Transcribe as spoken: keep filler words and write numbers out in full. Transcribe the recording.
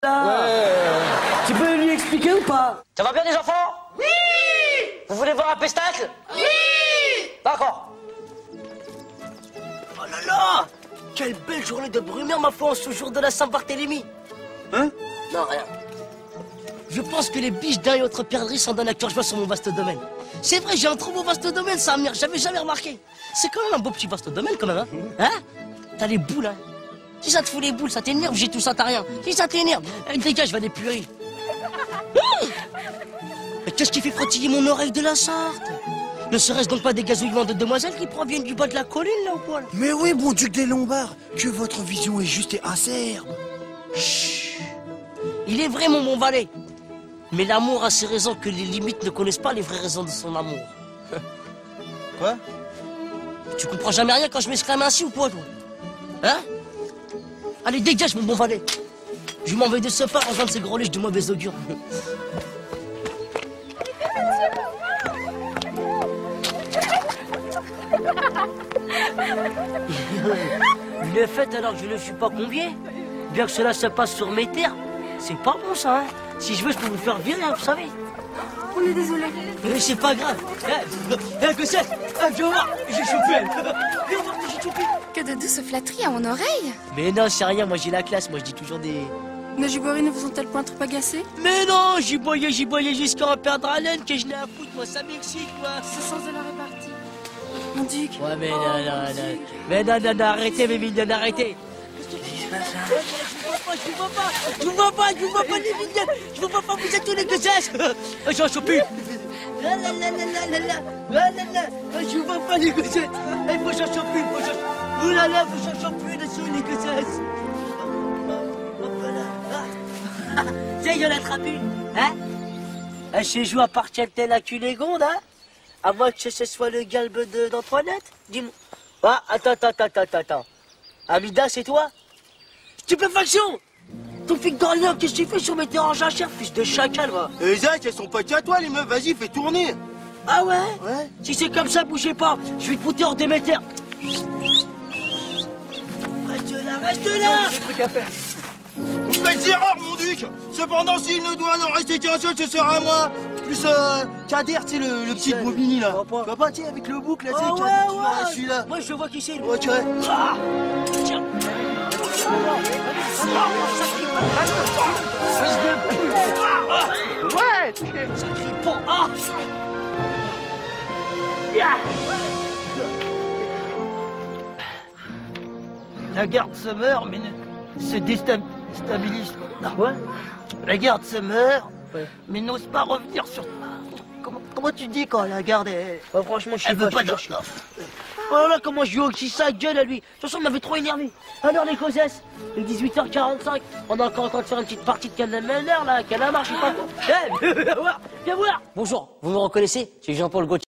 Là. Ouais. Tu peux lui expliquer ou pas? Ça va bien les enfants? Oui. Vous voulez voir un pestacle? Oui. D'accord. Oh là là! Quelle belle journée de brumaire, ma foi, en ce jour de la Saint-Barthélemy. Hein? Non, rien. Je pense que les biches d'un et autres perdrix s'en donnent à cœur joie sur mon vaste domaine. C'est vrai, j'ai un trop beau vaste domaine, ça, Amir, j'avais jamais remarqué. C'est quand même un beau petit vaste domaine, quand même, hein? Hein? T'as les boules, hein? Si ça te fout les boules, ça t'énerve, j'ai tout ça, t'as rien. Si ça t'énerve, eh, dégage, va des puerils. Mais qu'est-ce qui fait frottiller mon oreille de la sorte? Ne serait-ce donc pas des gazouillements de demoiselles qui proviennent du bas de la colline, là, au poil? Mais oui, bon duc des Lombards, que votre vision est juste et acerbe. Chut. Il est vrai, mon bon valet. Mais l'amour a ses raisons que les limites ne connaissent pas les vraies raisons de son amour. Quoi? Tu comprends jamais rien quand je m'exclame ainsi ou quoi, toi? Hein? Allez, dégage, mon bon valet. Je m'en vais de ce pas en faisant de ces gros lèches de mauvais augure. Je l'ai faite alors que je ne suis pas convié. Bien que cela se passe sur mes terres, c'est pas bon ça, hein. Si je veux, je peux vous faire virer, hein, vous savez. On est désolé. Mais c'est pas grave. Eh, eh, que c'est? Eh, viens voir, j'ai chopé elle. Viens voir que j'ai chopé. Que de douces flatteries à mon oreille. Mais non, c'est rien, moi j'ai la classe, moi je dis toujours des... Mes giboiries ne vous ont-elles point trop agacé? Mais non, j'y boyais, j'y boyais jusqu'à en perdre haleine, que je n'ai à foutre, moi ça m'excite, moi. Ce sens de la répartie. Mon duc. Ouais, mais Oh, non, non, mon non. duc. Mais non, non, non, arrêtez, mes mignonnes, arrêtez. Qu'est-ce qui se passe là? Je vous vois pas, je vous vois pas, je vous vois pas, les mignonnes. Je vous vois pas, vous êtes tous les deux cesses. J'en chope plus. La la la la la la la la la la. Je vous vois pas, les gossettes. Il faut j'en chope plus, faut j'en chope. Ouh là là, faut j'en chope plus dessus, les gossettes. Tiens, il y en a attrapé une, hein? Un chez joue appartient-elle à Cunégonde, hein? À moins que ce soit le galbe de- d'Antoinette? Dis-moi. Ah, attends, attends, attends, attends, attends. Amida, c'est toi? Stupéfaction! Ton flic d'Orléans, qu'est-ce que tu fais sur mes terrains jachères, fils de chacal, va? Eh Zach, elles sont pas qu'à toi les meufs, vas-y, fais tourner. Ah ouais? Ouais. Si c'est comme ça, bougez pas. Je vais te foutre hors de mes terres. Reste là, reste là! J'ai des trucs à faire. Vous faites erreur, mon duc. Cependant, s'il ne doit n'en rester qu'un seul, ce sera moi. Plus euh, Kader, tu sais, le, le petit C'est- Bobigny là. Je vois pas. Tu vois pas, tu sais, avec le bouc là, tu sais, Oh Kader, ouais, tu vois, là, ouais! celui-là. Moi, je vois qui c'est, lui. Ouais, tu vois. Ah! Tiens! Ouais. Sacré pont! Ah! La garde se meurt, mais ne se déstabilise pas. Quoi? La garde se meurt, Ouais. mais n'ose pas revenir sur... Comment, comment tu dis quand la garde est... Bah, franchement, je sais Elle pas. veut pas je de... sais pas. Oh là là, comment je lui ai aussi sa gueule à lui. De toute façon, il m'avait trop énervé. Alors, les cosesses, il est dix-huit heures quarante-cinq. On est encore en train de faire une petite partie de Calamar, là. Calamar, je sais pas quoi. Eh, viens voir, viens voir. Bonjour, vous me reconnaissez? C'est Jean-Paul Gaultier.